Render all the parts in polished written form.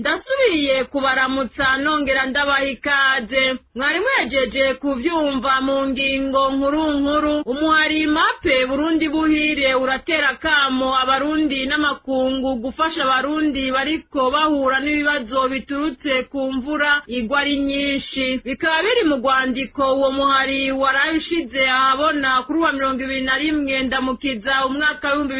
ndasubiye kubaramutsa nongera ndabaha ikaze. Mwari mwejeje kuvyumva mu ngingo nkuru umuhari mape Burundi buhire uratera kamo abarundi n'amakungu gufasha abarundi bariko bahura n'ibibazo biturutse ku mvura igwa ari nyinshi. Bikaba biri mu rwandiko uwo muhari warabishize ahabona kuri wa 2021 ndamukiza umwaka wa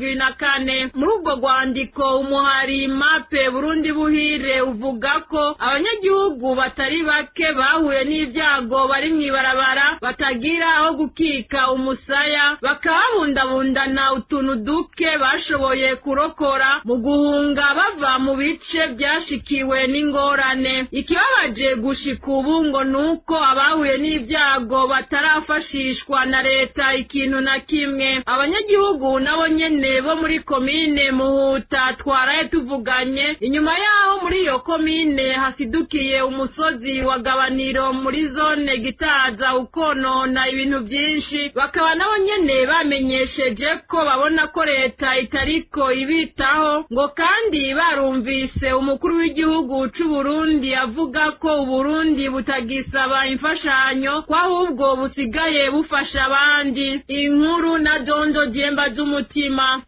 2024. Muri ubwo rwandiko umuhari mape Burundi buhire uvuga ko abanyagihugu batari bake bahuye n'ivyago bari mwibarabara batagira aho gukika umusaya, bakabundabundana utuntu duke bashoboye kurokora mu guhunga bava mu bice byashikiwe n'ingorane. Ikibabaje gushika ubu ngo nuko abahuye n'ivyago batarafashishwa na leta ikintu na kimwe. Abanyagihugu nabo nyene bo muri komine Muhuta twaraye tuvuganye, inyuma yaho muri iyo komine hasidukiye umusozi wa Gabaniro muri zone Gitaza ukonona ibintu byinshi, bakaba nabo nyene bamenyesheje ko babona ko leta itariko ibitaho, ngo kandi barumvise umukuru w'igihugu c'u Burundi avuga ko Uburundi butagisaba imfashanyo ko ahubwo busigaye bufasha abandi. Inkuru na Dondo Diemba z'umutima.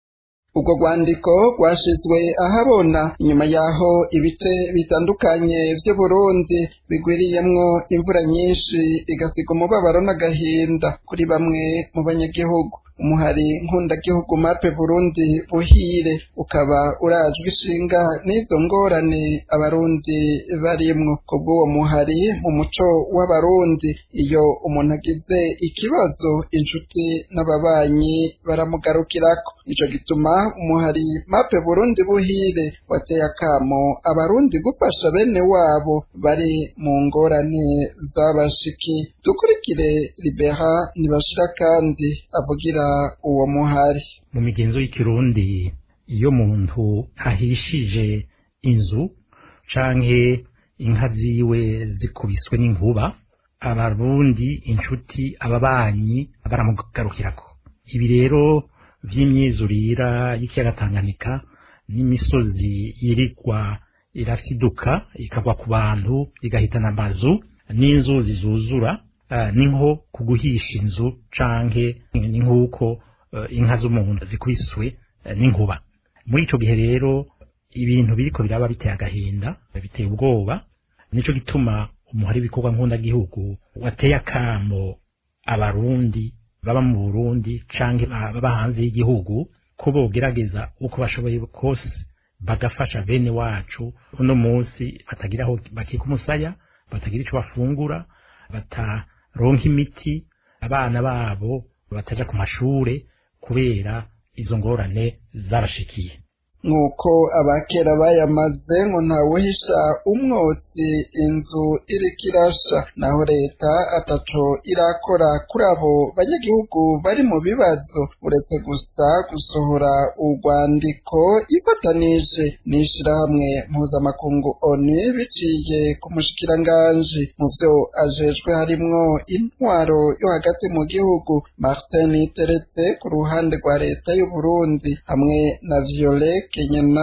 Ubwo rwandiko rwashizwe ahabona inyuma yaho ibice bitandukanye vy'u Burundi bigwiriyemwo imvura nyinshi igasiga umubabaro n'agahinda kuri bamwe mu banyagihugu. Umuhari nkundagihugu mape Burundi buhire ukaba urajwe ishinga n'izo ngorane abarundi barimwo. Kubw'uwo muhari mu muco w'abarundi, iyo umuntu agize ikibazo inshuti n'ababanyi baramugarukirako. Nico gituma umuhari mape Burundi buhire wateye akamo abarundi gufasha bene wabo bari mu ngorane z'abashiki. Dukurikire Libera Nibashira kandi avugira uwo muhari. Mu migenzo y'ikirundi, iyo umuntu ahishije inzu canke inka ziwe zikubiswe n'inkuba, abarundi inshuti ababanyi baramugarukirako. Ibi rero vy'imyizurira y'ikiyaga Tanganyika n'imisozi yirigwa irasiduka ikagwa ku bantu igahitana amazu n'inzuzi zuzura, ni nko kuguhisha inzu canke ni nk'uko inka z'umuntu zikubiswe n'inkuba. Muri ico gihe rero ibintu biriko biraba biteye agahinda, biteye ubwoba. Nico gituma umuhari w'ibikorwa nkundagihugu wateye akamo abarundi baba mu Burundi canke baba hanze y'igihugu ko bogerageza uko bashoboye kose bagafasha bene wacu uno munsi batagira aho bakika umusaya, batagira ico bafungura, bataronka imiti, abana babo bataja ku mashure kubera izo ngorane zarashikiye. Nk'uko abakera bayamaze ngo ntawuhisha umwotsi inzu iriko irasha, naho leta ataco irakora kuri abo banyagihugu bari mu bibazo uretse gusa gusohora urwandiko ifatanije n'ishirahamwe mpuzamakungu ONU biciye ku mushikiranganji mu vyo ajejwe harimwo intwaro yo hagati mu gihugu Martin Teretse ku ruhande rwa leta y'u Burundi hamwe na Violet Kenyana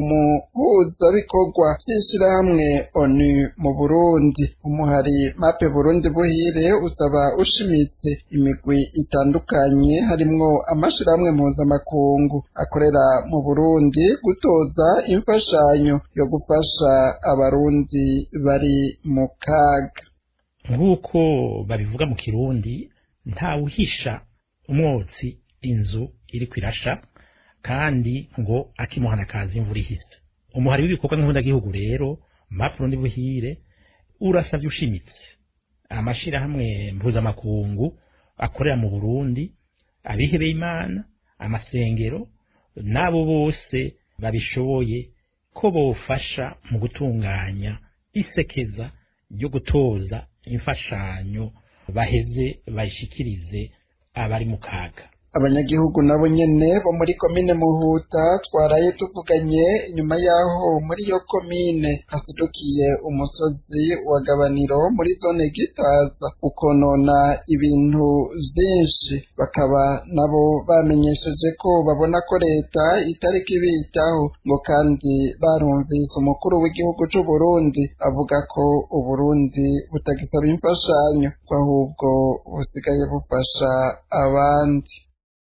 umuhuzabikorwa vy'ishirahamwe ONU mu Burundi. Umuhari mape Burundi buhire usaba ushimitse imigwi itandukanye harimwo amashirahamwe mpuzamakungu akorera mu Burundi gutoza imfashanyo yo gufasha abarundi bari mu kaga. Nk'uko babivuga mu Kirundi, ntawuhisha umwotsi inzu iriko irasha kandi ngo akimuhana kazi imvura ihise. Umuhari w'ibikorwa nkundagihugu rero mape Burundi buhire urasavye ushimitse amashirahamwe mpuzamakungu akorera mu Burundi, abihebeye Imana, amasengero nabo bose babishoboye ko bofasha mu gutunganya isekeza ryo gutoza imfashanyo baheze bayishikirize abari mu kaga. abanyagihugu nabo nyene bo muri komine Muhuta twaraye tuvuganye inyuma yaho muri iyo komine hasidukiye umusozi wa Gabaniro muri zone Gitaza ukonona ibintu vyinshi, bakaba nabo bamenyesheje ko babona ko leta itariko ibitaho, ngo kandi barumvise umukuru w'igihugu c'u Burundi avuga ko Uburundi butagisaba imfashanyo ahubwo busigaye bufasha abandi.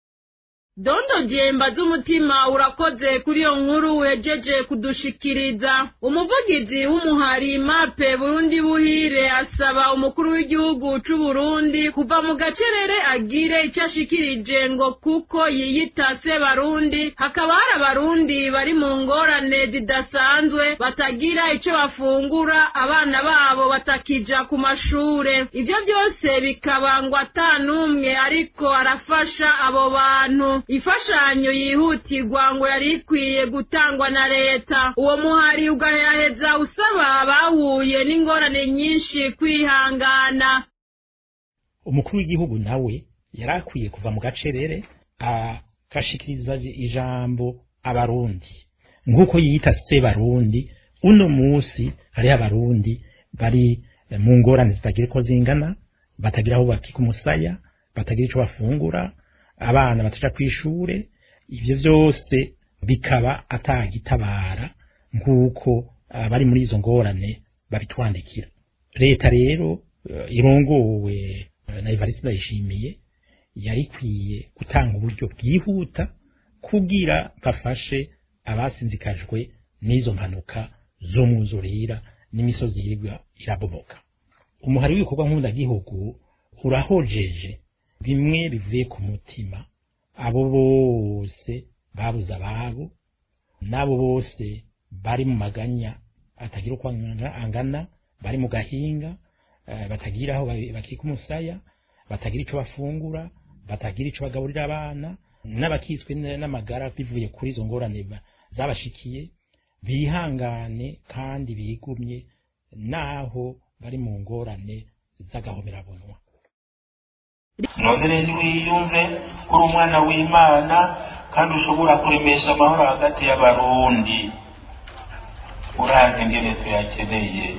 Dondo Jemba z'umutima urakoze kuri iyo nkuru wejeje kudushikiriza. Umuvugizi w'umuhari Mape Burundi Buhire asaba umukuru w'igihugu c'u Burundi kuva mu gacerere agire icyo ashikirije ngo kuko yiyitase Barundi hakaba hari abarundi bari mu ngorane zidasanzwe batagira icyo bafungura, abana babo batakija ku mashure. Ivyo byose bikabangwa atanumwe ariko arafasha abo bantu. Ifashanyo yihutirwa ngo yari ikwiye gutangwa na leta. Uwo muhari ugaheza usaba abahuye n'ingorane nyinshi kwihangana. Umukuru w'igihugu nawe yarakwiye kuva mu gacerere agashikiriza ijambo abarundi nk'uko yiyita se Barundi. Uno musi hari abarundi bari mu ngorane zitagira ko zingana, batagira aho bakika umusaya, batagira ico bafungura, abana bataja kwishure. Ivyo vyose bikaba atagitabara nk'uko bari muri izo ngorane babitwandikira. Leta rero irongowe na Evariste Ndayishimiye yari kwiye gutanga uburyo bwihuta kugira bafashe abasinzikajwe n'izo mpanuka zo muzurira n'imisozi yigwa irabomoka. Umuhari w'ibikorwa nk'undagihugu urahojeje bimwe bivuye ku mutima abo bose babuze ababo, n'abo bose bari mu maganya atagira uko angana, bari mu gahinga, batagira aho bakika umusaya, batagira ico bafungura, batagira ico bagaburira abana, n'abakitswe n'amagara bivuye kuri izo ngorane zabashikiye. Bihangane kandi bigumye naho bari mu ngorane z'agahomerabunwa. None wiyumve kuri umwana w'Imana kandi ushobora kuremesha amahoro hagati y'abarundi. Urazi ingene tuyakeneye.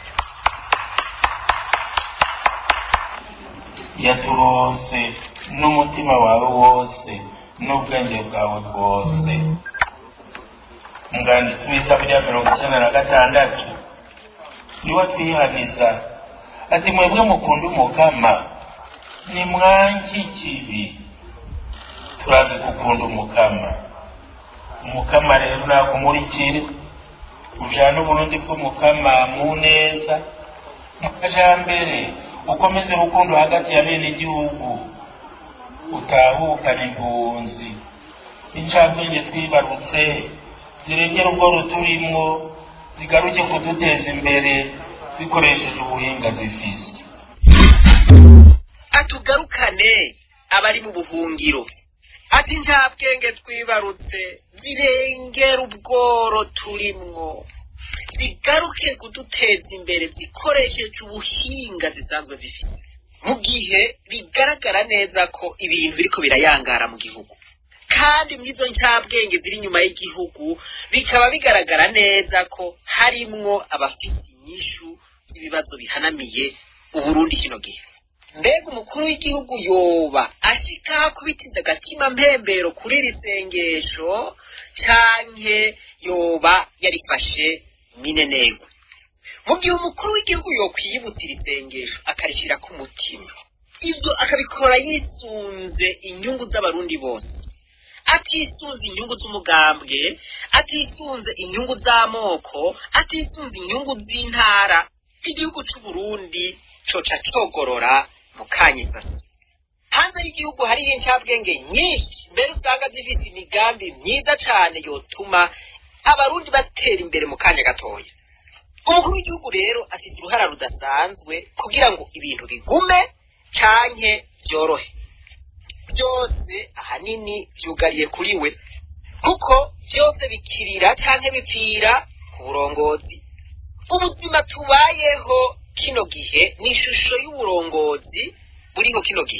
Yaturose n'umutima wawe wose n'ubwenge bwawe bwose. Umwanditsi w'Isaburi ya 96 niwe twihaniza ati mwebwe mukunda umukama ni mwanki kibi. Turazi gukunda umukama rero nakumurikire ujana uburundi bw'umukama mu neza mukajambere, ukomeze urukundo hagati ya bene igihugu, utahukana impunzi. Incabwenge twibarutse zirengera ubwo ruturimwo, zigaruke kuduteza imbere zikoresheje ubuhinga zifise. Atugarukane abari mu buhungiro, ati njabwenge twibarutse zirengera ubworo turimwo, zigaruke kuduteza imbere zikoresheje ubuhinga zisanzwe zifise. Mu gihe bigaragara neza ko ibintu biriko birayangara mu gihugu, kandi mwizo ncabwenge ziri nyuma y'igihugu bikaba bigaragara neza ko harimwo abafite inyishu z'ibibazo bihanamiye Uburundi kino gihe. Mbega umukuru w'igihugu yoba ashika kubitiza agatima mpembero kuri risengesho canke yoba yarifashe minenego? Mu gihe umukuru w'igihugu yokwiyibutira isengesho akarishira ku mutima, ivyo akabikora yisunze inyungu z'abarundi bose, atisunze inyungu z'umugambwe, atisunze inyungu z'amoko, atisunze inyungu z'intara, igihugu c'u Burundi coca cogorora mukanyisa. Hanze y'igihugu hari incabwenge nyinshi, mbere usanga zifite imigambi myiza cane yotuma abarundi batera imbere mu kanya gatoya. Umukuru w'igihugu rero afite uruhara rudasanzwe kugira ngo ibintu bigume canke byorohe. Byose ahanini vyugariye kuri we, kuko byose bikirira canke bipfira ku burongozi. Ubuzima tubayeho kino gihe ni ishusho y'uburongozi buriho kino gihe.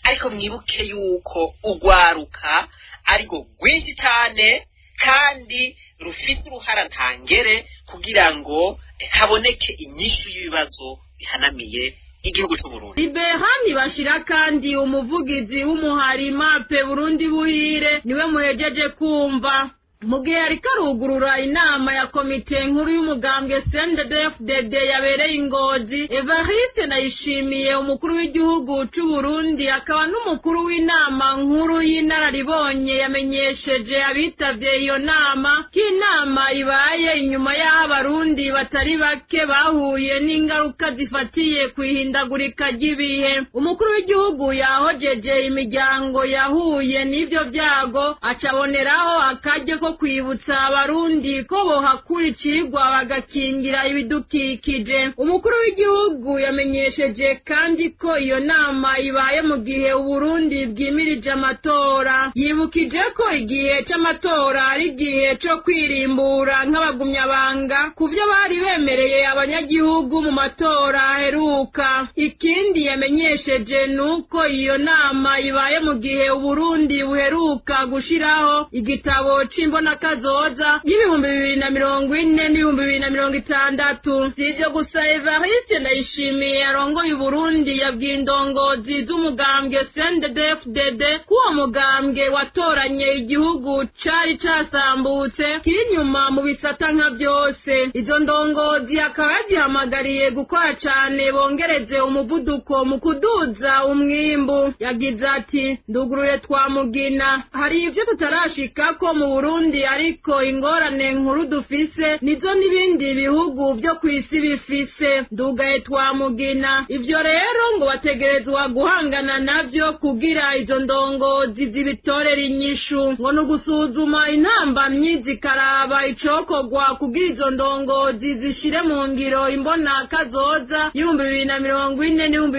ariko mwibuke yuko ugwaruka ariko rwinshi cyane kandi rufite uruhara ntangere kugira ngo haboneke inyishu y'ibibazo bihanamiye igihugu cy'u Burundi. Ibehani bashira kandi umuvugizi w'umuhari MAP Burundi buhire niwe muhejeje kumva mu gihe ariko arugurura inama ya komite nkuru y'umugambwe CNDD-FDD yabereye Ingozi. Evariste Ndayishimiye umukuru w'igihugu cy'u Burundi akaba n'umukuru w'inama nkuru y'inararibonye yamenyesheje abitavye iyo nama ko inama ibaye inyuma y'aho abarundi batari bake bahuye n'ingaruka zifatiye kwihindagurika ry'ibihe. Umukuru w'igihugu yahojeje imiryango yahuye n'ivyo vyago, acaboneraho akaryo ko kwibutsa abarundi ko bohakura icigwa bagakingira ibidukikije. Umukuru w'igihugu yamenyesheje kandi ko iyo nama ibaye mu gihe Uburundi bwimirije amatora. Yibukije ko igihe c'amatora ari igihe co kwirimbura nk'abagumyabanga ku vyo bari bemereye abanyagihugu mu matora aheruka. Ikindi yamenyesheje nuko iyo nama ibaye mu gihe Uburundi buheruka gushiraho igitabo kazoza y'ibihumbi 2040 n'ibihumbi 2060. Sivyo gusa, Evariste Ndayishimiye arongoye Uburundi yabwiye indongozi z'umugambwe CNDD-FDD ko uwo mugambwe watoranye igihugu cari casambutse kiri nyuma mu bisata nka byose. Izo ndongozi akaba yazihamagariye gukora cane bongereze umuvuduko mu kuduza umwimbu. Yagize ati nduguruye twamugina, hari ivyo tutarashikako mu Burundi ariko ingorane nkuru dufise nizo n'ibindi bihugu byo kwisi bifise. Ndugaye twamugina, ivyo rero ngo bategerezwa guhangana navyo kugira izo ndongozi zibitorera inyishu. Ngo nugusuzuma intambamyi zikaraba icokorwa kugira izo ndongozi zishire mu ngiro imbona kazoza y'ibihumbi 2040 n'ibihumbi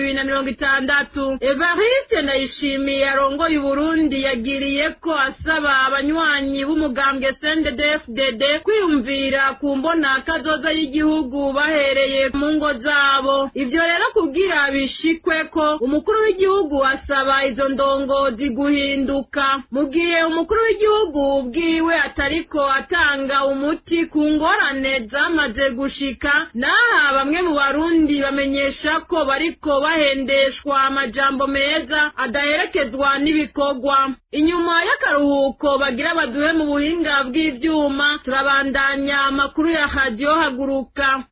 2060. Evariste Ndayishimiye arongoye Uburundi yagiriye ko asaba abanywanyi b'umugambwe CNDD-FDD kwiyumvira ku mbona kazoza y'igihugu bahereye mu ngo zabo. Ivyo rero kugira bishikwe ko umukuru w'igihugu asaba izo ndongozi guhinduka. Mu gihe umukuru w'igihugu ubwiwe atariko atanga umuti ku ngorane zamaze gushika, naha bamwe mu Barundi bamenyesha ko bariko bahendeshwa amajambo meza adaherekezwa n'ibikorwa. Inyuma y'akaruhuko bagira baduhe mu buhinga bw'ivyuma, turabandanya amakuru ya Radio Haguruka.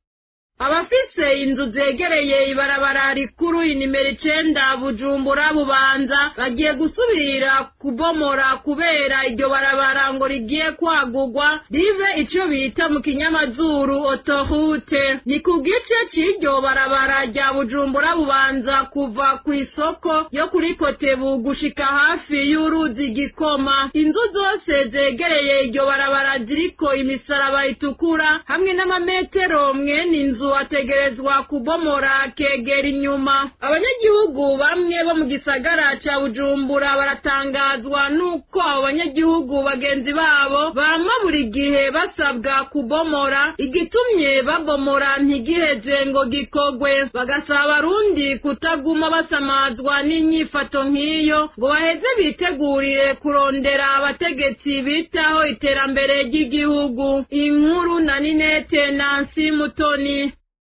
Abafise inzu zegereye ibarabara rikuru inimero 9 Bujumbura Bubanza bagiye gusubira kubomora kubera iryo barabara ngo rigiye kwagurwa rive ico bita mu kinyamazuru autoroute. Ni ku gice c'iryo barabara rya Bujumbura Bubanza kuva ku isoko yo kuri Kotebu gushika hafi y'uruzi Gikoma. Inzu zose zegereye iryo barabara ziriko imisaraba itukura hamwe n'amametero mwene inzu ategerezwa kubomora kegera inyuma. Abanyagihugu bamwe bo mu gisagara ca Bujumbura baratangazwa nuko abo banyagihugu bagenzi babo bama buri gihe basabwa kubomora, igitumye babomora ntigiheze ngo gikogwe. Bagasaba Abarundi kutaguma basamazwa n'inyifato nk'iyo ngo baheze bitegurire kurondera abategetsi bitaho iterambere ry'igihugu. Inkuru na Ninete Nancy Mutoni.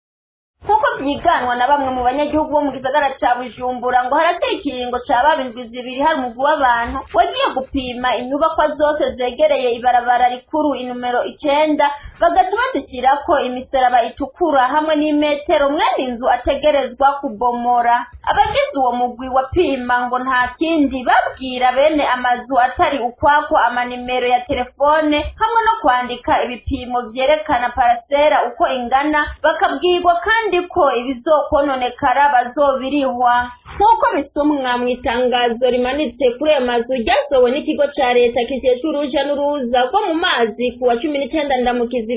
Kuko vyiganwa na bamwe mu banyagihugu bo mu gisagara ca Bujumbura ngo haraciye ikiringo ca babindwi zibiri hari umugwi w'abantu wagiye gupima inyubakwa zose zegereye ibarabara rikuru inomero 9 bagaca bazishirako imiseraba itukura hamwe n'imetero mwene inzu ategerezwa kubomora. Abagize uwo mugwi wapima ngo nta kindi babwira bene amazu atari ukwako amanimero ya telefone hamwe no kwandika ibipimo vyerekana parasera uko ingana, bakabwirwa kandi ko ibizokononekara bazobirihwa. Nkuko bisomwa mu itangazo rimanitse kuri ayo mazu ryasohowe n'ikigo ca leta kijejwe uruja n'uruza rwo mu mazi ku wa 19 Ndamukizi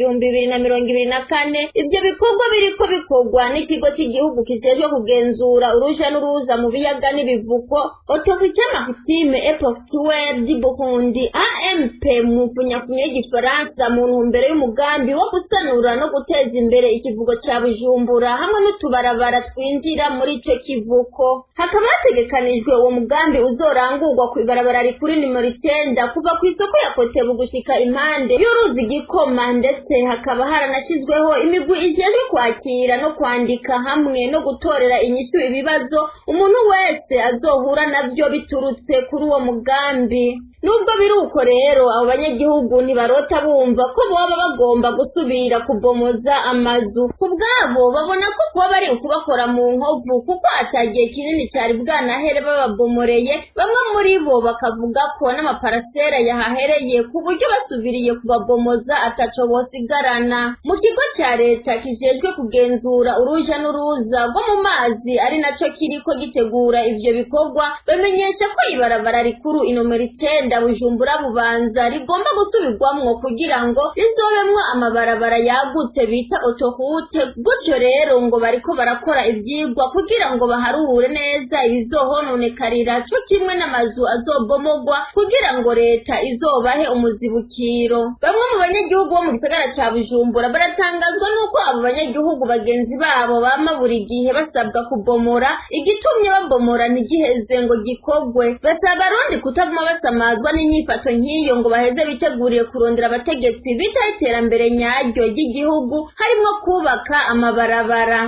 2024, ivyo bikorwa biriko bikorwa n'ikigo cy'igihugu kijejwe kugenzura uruja n'uruza mu biyaga n'ibivuko Autorité Maritime et Portuaire du Burundi AMP mu kunyakumye y'igifaransa mu ntumbero y'umugambi wo gusanura no guteza imbere ikivugo ca Bujumbura hamwe n'utubarabara twinjira muri ico kivuko. hakaba hategekanijwe uwo mugambi uzorangurwa ku ibarabara rikuru nimero 9 kuva ku isoko ya Kotebu gushika impande y'uruzi Gikoma, ndetse hakaba haranashizweho imigwi ijejwe kwakira no kwandika hamwe no gutorera inyishu ibibazo umuntu wese azohura navyo biturutse kuri uwo mugambi. Nubwo biruko rero abo banyagihugu ntibarota bumva ko boba bagomba gusubira kubomoza amazu, kubwabo babona ko kuba bari kubakora mu nkovu kuko atagiye kinini cyari bwanahere bababomoreye. Bamwe muri bo bakavuga ko n'amaparasera yahahereye ku buryo basubiriye kubabomoza ataco bosigarana. Mu kigo cya leta kijejwe kugenzura uruja n'uruza rwo mu mazi ari naco kiriko gitegura ivyo bikorwa, bamenyesha ko ibarabara rikuru inomero 9 Bujumbura Bubanza rigomba gusubirwamwo kugira ngo rizobemwo amabarabara yagutse bita autoroute. Gutyo rero ngo bariko barakora ivyigwa kugira ngo baharure neza ibizohononekarira cyo kimwe n'amazu azobomogwa kugira ngo leta izobahe umuzibukiro. Bamwe mu banyagihugu bo mu gisagara ca Bujumbura baratangazwa nuko abo banyagihugu bagenzi babo bama buri gihe basabwa kubomora, igitumye babomora ntigiheze ngo gikogwe. Basaba abarundi kutaguma basamazwa n'inyifato nk'iyo ngo baheze biteguriye kurondera abategetsi bitaho iterambere nyaryo ry'igihugu harimwo kubaka amabarabara.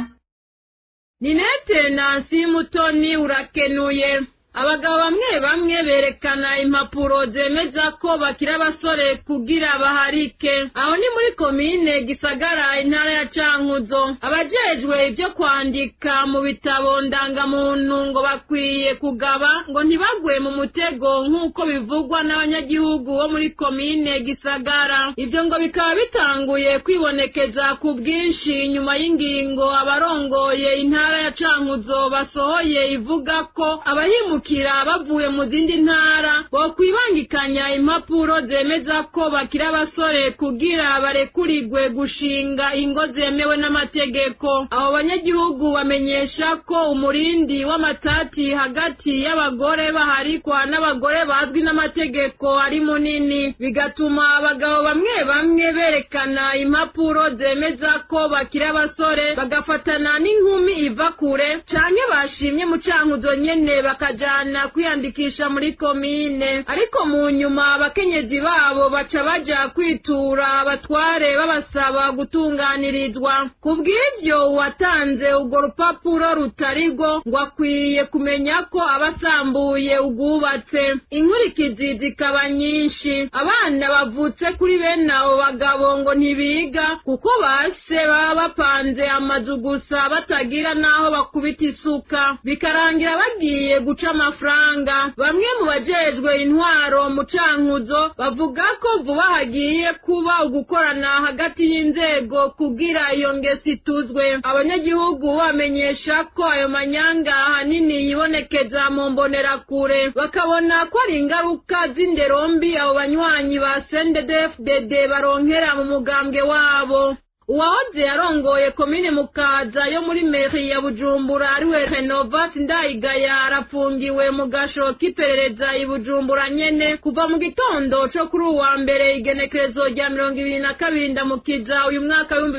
Ninete Nancy Mutoni urakenuye. Abagabo bamwe berekana impapuro zemeza ko bakira abasore kugira baharike. Aho ni muri komine Gisagara intara ya Cankuzo. Abajejwe ibyo kwandika mu bitabo ndangamuntu ngo bakwiye kugaba ngo ntibagwe mu mutego nk'uko bivugwa n'abanyagihugu bo muri komine Gisagara. Ibyo ngo bikaba bitanguye kwibonekeza ku bwinshi nyuma y'ingingo abarongoye intara ya Cankuzo basohoye ivuga ko abahimu bavuye mu zindi ntara bo kwibangikanya impapuro zemeza ko bakira abasore kugira barekurirwe gushinga ingo zemewe n'amategeko. Abo banyagihugu bamenyesha ko umurindi w'amatati hagati y'abagore baharikwa n'abagore bazwi n'amategeko ari munini, bigatuma abagabo bamwe berekana impapuro zemeza ko bakira abasore bagafatana n'inkumi iva kure canke bashimye mu Cankuzo nyene bakaja kwiyandikisha muri komine, ariko mu nyuma abakenyezi babo baca baja kwitura abatware babasaba gutunganirizwa. Kubw'ivyo uwatanze urwo rupapuro rutarigo ngo akwiye kumenya ko abasambuye ugwubatse. Inkurikizi zikaba nyinshi. Abana bavutse kuri bene abo bagabo ngo ntibiga kuko base baba bapanze amazu gusa batagira naho bakubita isuka, bikarangira bagiye guca amafaranga. Bamwe mu bajejwe intwaro mu Cankuzo bavuga ko vuba hagiye kuba ugukorana hagati y'inzego kugira iyo ngesi ituzwe. Abanyagihugu bamenyesha ko ayo manyanga ahanini yibonekeza mu mbonerakure, bakabona ko ari ingaruka z'inderombi abo banywanyi ba CNDD-FDD baronkera mu mugambwe wabo. Uwahoze yarongoye komine Mukaza yo muri mairie ya Bujumbura ariwe Renova Ndayigaya arafungiwe mu gasho k'iperereza i Bujumbura nyene kuva mu gitondo co kuri uwa mbere igenekerezo rya 2022 Ndamukiza uyu mwaka wa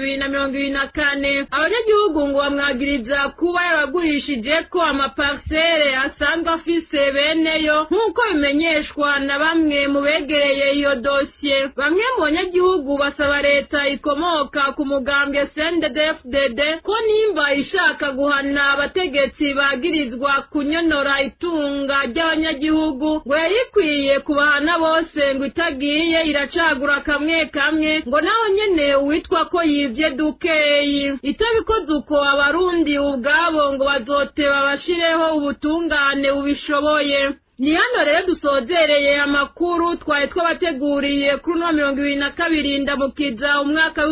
2024. Abanyagihugu ngo bamwagiriza kuba yaragurishije ko amaparcelle asanzwe afise beneyo nk'uko bimenyeshwa na bamwe mu begereye iyo dossier. Bamwe mu banyagihugu basaba leta ikomoka ku mugambwe CNDD-FDD ko nimba ishaka guhana abategetsi bagirizwa kunyonora itunga ry'abanyagihugu ngo yayikwiye kubahana bose, ngo itagiye iracagura kamwe ngo naho nyene uwitwa ko yivye dukeyi. Itabikoze uko abarundi ubwabo ngo bazoteba bashireho ubutungane bubishoboye. Ni hano rero dusozereye amakuru twari twabateguriye kuri 2022 Ndamukiza umwaka wa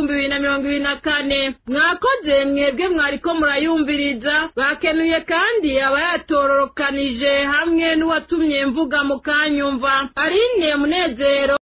2024. Mwakoze mwebwe mwariko murayumviriza, bakenuye kandi abayatororokanije hamwe n'uwatumye mvuga mukanyumva. Arine Munezero